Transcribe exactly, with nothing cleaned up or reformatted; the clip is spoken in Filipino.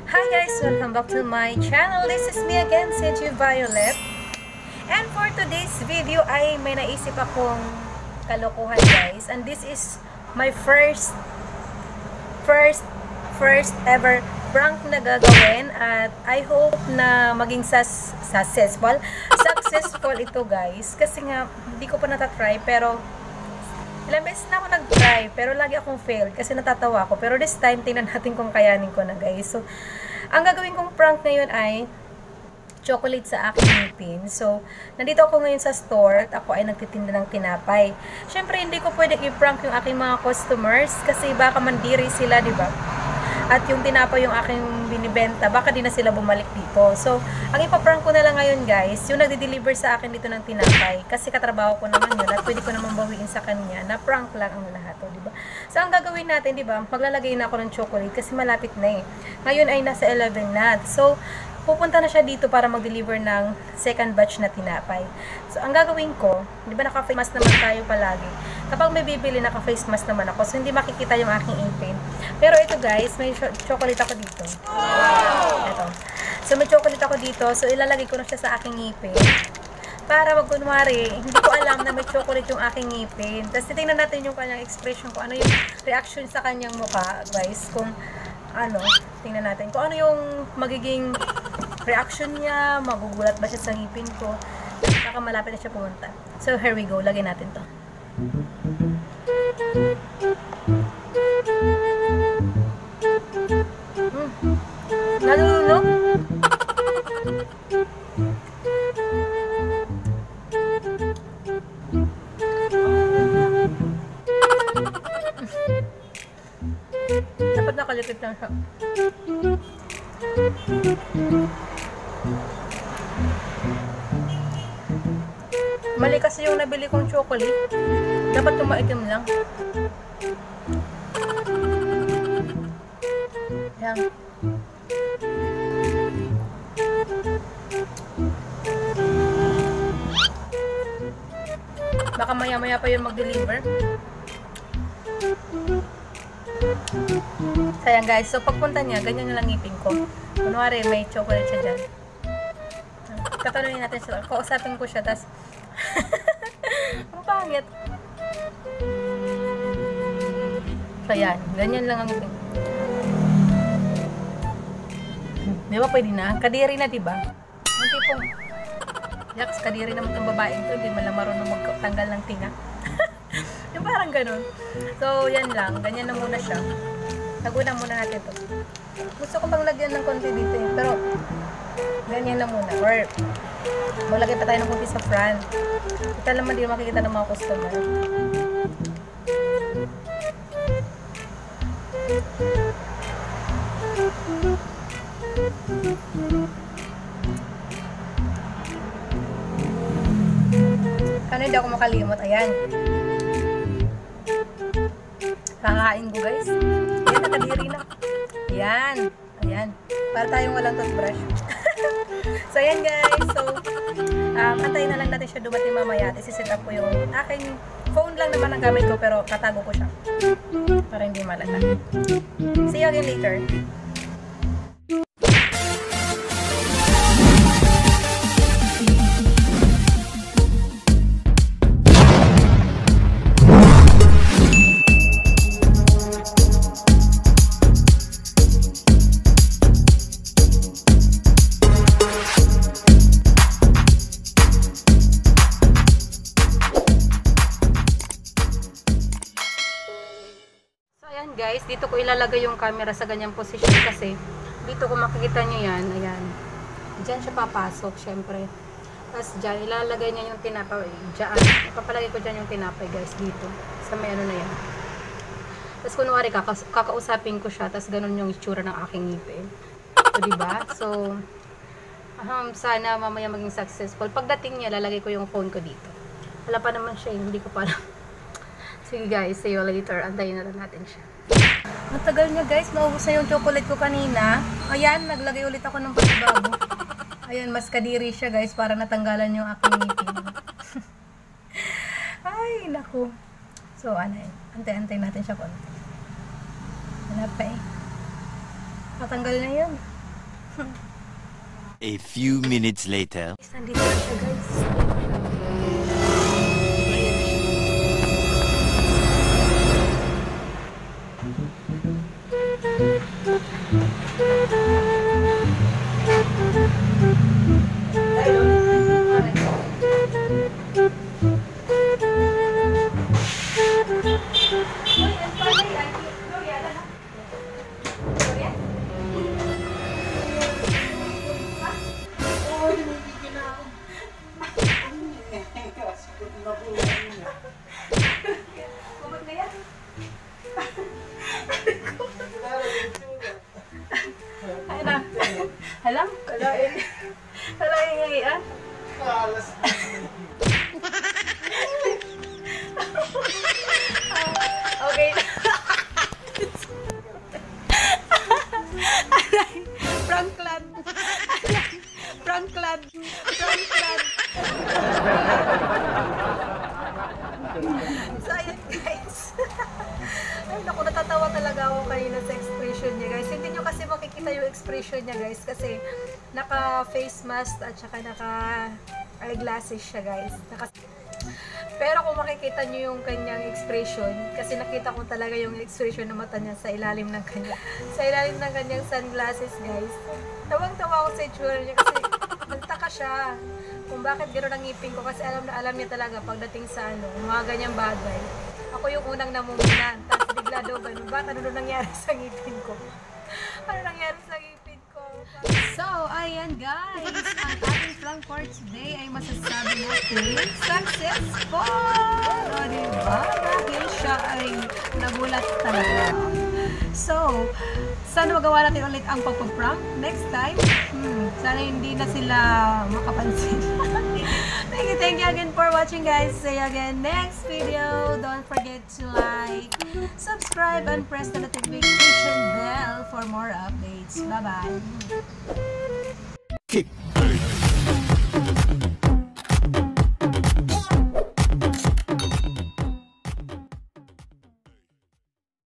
Hi guys! Welcome back to my channel. This is me again, si G Violet. And for today's video ay may naisip akong kalokohan guys. And this is my first first first ever prank na gagawin. At I hope na maging sus successful. Successful ito guys. Kasi nga, hindi ko pa natatry pero ilang beses na ako nag-try, pero lagi akong failed kasi natatawa ako. Pero this time, tingnan natin kung kayanin ko na guys. So, ang gagawin kong prank ngayon ay chocolate sa aking ngipin. So, nandito ako ngayon sa store at ako ay nagtitinda ng tinapay. Siyempre, hindi ko pwede i-prank yung aking mga customers kasi baka mandiri sila, di ba? At yung tinapay yung aking binibenta, baka di na sila bumalik dito. So, ang ipaprank ko na lang ngayon guys, yung nagde-deliver sa akin dito ng tinapay. Kasi katrabaho ko naman yun at pwede ko naman bawiin sa kanya na prank lang ang lahat. O, diba? So, ang gagawin natin, diba? Maglalagay na ako ng chocolate kasi malapit na eh. Ngayon ay nasa eleven na. So, pupunta na siya dito para mag-deliver ng second batch na tinapay. So, ang gagawin ko, di ba naka-face mask naman tayo palagi. Kapag may bibili, naka-face mask naman ako. So, hindi makikita yung aking ipin. Pero ito guys, may chocolate ako dito. Wow! Ito. So, may chocolate ako dito. So, ilalagay ko na siya sa aking ngipin. Para wag kunwari, hindi ko alam na may chocolate yung aking ngipin. Tapos, titingnan natin yung kanyang expression ko. Ano yung reaction sa kanyang mukha, guys. Kung, ano, tingnan natin. Kung ano yung magiging reaction niya, magugulat ba siya sa ngipin ko. Baka malapit na siya pumunta. So, here we go. Lagay natin to. Hmm. Nalulunok? Dapat nakalipit lang siya. Mali kasi yung nabili kong chocolate. Dapat tumaitim lang. Yan. Baka maya-maya pa yung mag-deliver. Sayang guys. So pagpunta niya, ganyan na lang ngipin ko. Kunwari may chocolate siya dyan. Tatanungin natin siya. Kausapin ko siya. Tas ang pangit. So yan. Ganyan lang ang ngipin. Di ba pwede na? Kadiri na diba? Yung tipong yaks, kadiri naman itong babaeng to. Hindi man lang marunong magtanggal ng tinga. Yung parang ganun. So yan lang. Ganyan na muna siya. Naguna muna natin to. Gusto ko pang lagyan ng konti dito eh. Pero ganyan na muna. Or maglagay pa tayo ng konti sa front. Ito naman din makikita ng mga customer. Kano hindi ako makalimot. Ayan. Kakain ko guys. Ayan, nakadiri na. Ayan. Ayan. Para tayong walang toothbrush. So, ayan guys. So, um, antayin na lang natin siya dumating mamaya. At isi-set up ko yung aking phone lang naman ang gamit ko. Pero tatago ko siya. Para hindi malata. See you again later. Guys, dito ko ilalagay yung camera sa ganyang posisyon kasi dito ko makikita nyo yan, ayan dyan siya papasok, syempre tapos dyan, ilalagay niya yung tinapay dyan, papalagay ko dyan yung tinapay guys, dito, sa may ano na yan tapos kunwari kaka kakausapin ko siya, tapos ganun yung itsura ng aking ngipin so diba, so um, sana mamaya maging successful. Pagdating niya, lalagay ko yung phone ko dito, wala pa naman siya, hindi ko pa sige guys, see you later, antayin na lang natin siya. Ang tagal niya guys, naubos na yung chocolate ko kanina. Ayan, naglagay ulit ako ng panibago. Ayan, mas kadiri siya guys para natanggalan yung aking ngipin. Ay, naku. So, ano eh. Antay-antay natin siya konti. Wala pa eh. Patanggal na yun. A few minutes later. Nandito na siya, guys. Halam? Kalain. Kalain nga iyan. Kalas. Okay. Franklad. Franklad. Franklad. So, ayan guys. Ay, naku, natatawa talaga ako kanina sa expression niya, guys. Hindi nyo kasi makikita yung expression niya, guys. Kasi naka-face mask at saka naka-eyeglasses siya, guys. Naka Pero kung makikita nyo yung kanyang expression, kasi nakita ko talaga yung expression ng mata niya sa ilalim ng kanya. Sa ilalim ng kanyang sunglasses, guys. Tawang-tawa ako sa itsura niya kasi nagtaka siya kung bakit gano'n ang ngipin ko. Kasi alam na alam niya talaga pagdating sa ano, mga ganyang bagay. Ako yung unang namumunan. Tapos bigla daw ganun. Bakit ano nangyari sa ngipin ko? Ano nangyari sa ngipin ko? So, ayan guys. Ang ating vlog for today ay masasabi natin successful! O diba? Dahil siya ay nagulat talaga. So, sana magawa natin ulit ang pagpaprank next time. Hmm, sana hindi na sila makapansin. Thank you, thank you again for watching, guys. See you again next video. Don't forget to like, subscribe, and press the notification bell for more updates. Bye-bye.